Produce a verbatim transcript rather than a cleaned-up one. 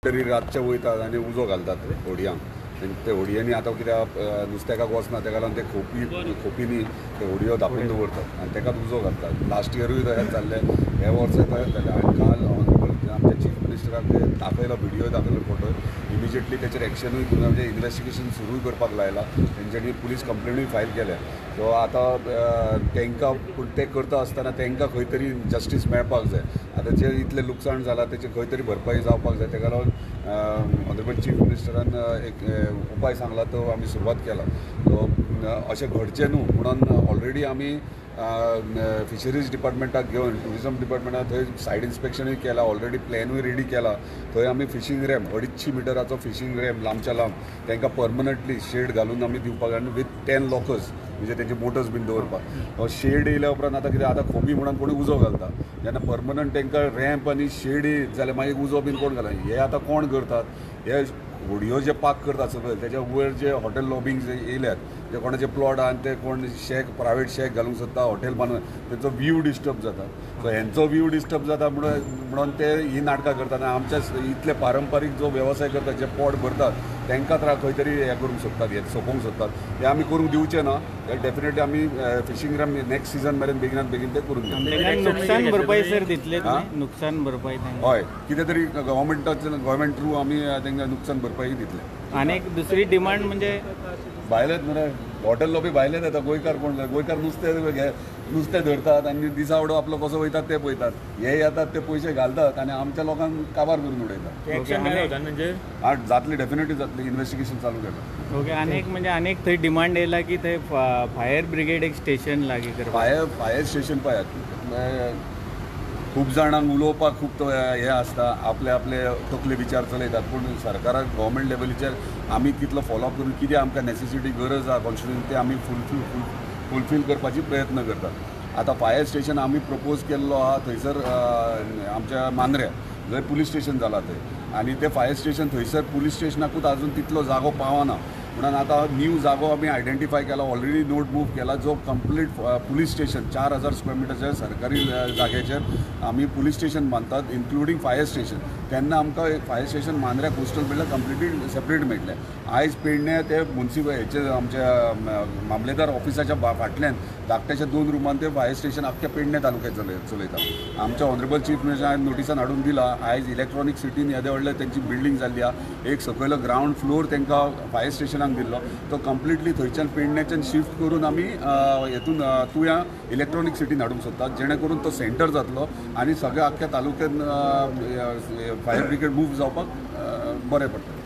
तरी रातचे वयतात आनी उजो घालतात होडयांक ते होडयांनी आतां कित्याक नुस्तेकाक वचना तेका लागून ते खोपी खोपींनी ते होडयो धांपून दवरतात आनी तेकाच उजो घालतात. लास्ट इयरूय तशेंच जाल्लें, हे वर्सा तशेंच जालें. आनी काल ऑनरेबल आमच्या चीफ मिनिस्टराक ते दाखयलो, व्हिडियो दाखयलो, फोटो इमिजिएटली तेचेर एक्शनूय म्हणजे इन्वेस्टिगेशन सुरूय करपाक लायला. तेंच्यांनी पुलीस कंप्लेनूय फायल केल्या. सो आतां तांकां पूण ते करता आसतना तांकां खंय तरी जस्टीस मेळपाक जाय. आतां जे इतलें लुकसाण जालां तेची खंय तरी भरपाई जावपाक जाय. तेका लागून ऑनरेबल चीफ मिनिस्टरान एक उपाय सांगला तो आमी सुरवात केला. सो अशें घडचें न्हू म्हणून ऑलरेडी आमी फिशरीज डिपार्टमेंटाक घेवन टुरिजम डिपार्टमेंटान थंय सायड इन्स्पेक्शनूय केला. ऑलरेडी प्लॅनूय रेडी केला. थंय आमी फिशींग रॅम्प अडीचशे मिटराचो फिशींग रॅम्प लांबच्या लांब तांकां परमनंटली शेड घालून आमी दिवपाक आनी विथ टेन लॉकर्स म्हणजे तेंचे मोटर्स बीन दवरपाक. शेड येयल्या उपरांत आतां कितें आतां खोपी म्हणून कोणी उजो घालता, जेन्ना परमनंट तांकां रॅम्प आनी शेड जाल्यार मागीर उजो बीन कोण घालता. हे आतां कोण करतात? हे व्हिडिओ जे पाक करतात सगळे त्याच्या वयर जे हॉटेल लॉबींग जे येयल्यात, जे कोणाचे प्लॉट आनी ते कोण शेक प्रायवेट शेक घालूंक सोदता, हॉटेल बांदून तेंचो व्यू डिस्टर्ब जाता. सो हेंचो व्यू डिस्टर्ब जाता म्हणून म्हणून ते ही नाटकां करतात. आनी आमच्या इतले पारंपारीक जो वेवसाय करतात, जे पोट भरतात, तांकां त्रास खंय तरी हें करूंक सोदतात, हे सोंपोवंक सोदतात. हे आमी करूंक दिवचे ना. डेफिनेटली आमी फिशींग रॅम्प नेक्स्ट सीझन मेरेन बेगिनात बेगीन ते करून घेतले. नुकसान भरपाई सर दितले, नुकसान भरपाई हय कितें तरी गव्हर्मेंटाच्या गव्हर्मेंट थ्रू आमी तांकां नुकसान भरपाई दितले. आनी एक दुसरी डिमांड म्हणजे भायलेच मरे हॉटेल लॉबी भायलेच येता. गोंयकार कोण गोंयकार नुस्तें घे नुस्तें धरतात आनी दिसावडो आपलो कसो वयतात ते पळयतात. हे येतात ते पयशे घालतात आनी आमच्या लोकांक काबार करून उडयतात. म्हणजे आठ जातली डेफिनेटली जातली. इन्व्हेस्टिगेशन चालू केलं. ओके. अनेक म्हणजे अनेक थंय डिमांड येयला की थंय फायर ब्रिगेड एक स्टेशन लागी करपाक. फायर फायर स्टेशन पळयात, खूब जाणांक उलोवपाक खूब तो हें आसता, आपले आपले तकले विचार चलयतात. पूण सरकाराक गव्हर्मेंट लेवलीचेर आमी कितलो फॉलोअप करून कितें आमकां नेसेसिटी गरज आहा कॉन्स्टिट्युशन ते आमी फुलफील फुलफील करपाची प्रयत्न करतात. आतां फायर स्टेशन आमी प्रपोज केल्लो आहा थंयसर आमच्या मांद्र्या, जंय पुलीस स्टेशन जालां थंय. आनी ते फायर स्टेशन थंयसर पुलीस स्टेशनाकूच आजून तितलो जागो पावना. म्हणून आतां न्यू जागो आमी आयडेंटिफाय केला, ऑलरेडी नोट मूव केला, जो कंप्लीट पुलीस स्टेशन चार हजार स्क्वेअर मिटरच्या सरकारी जाग्याचेर आमी पुलीस स्टेशन बांदतात, इन्क्लुडींग फायर स्टेशन. तेन्ना आमकां फायर स्टेशन मांद्र्या कोस्टल बिल्डाक कंप्लिटली सेपरेट मेळटलें. आयज पेडणे ते मुन्सिपल हेचे आमच्या मामलेदार ऑफिसाच्या फाटल्यान धाकट्याच्या दोन रुमान ते फायर स्टेशन आख्ख्या पेडणे तालुक्यात चलय चलयता. आमच्या ऑनरेबल चीफ मिनिस्टरान नोटिसान हाडून दिला. आयज इलेक्ट्रॉनीक सिटीन येदे व्हडले तेंची बिल्डींग जाल्ली आहा. एक सकयलो ग्रावंड फ्लोर तांकां फायर स्टेशनाक दिल्लो. तो कंप्लिटली थंयच्यान पेडण्याच्यान शिफ्ट करून आमी हेतून तुया इलेक्ट्रॉनीक सिटीन हाडूंक सोदतात, जेणे करून तो सेंटर जातलो आनी सगळ्या आख्ख्या तालुक्यान फायर ब्रिगेड मूव जावपाक बरें पडटलें.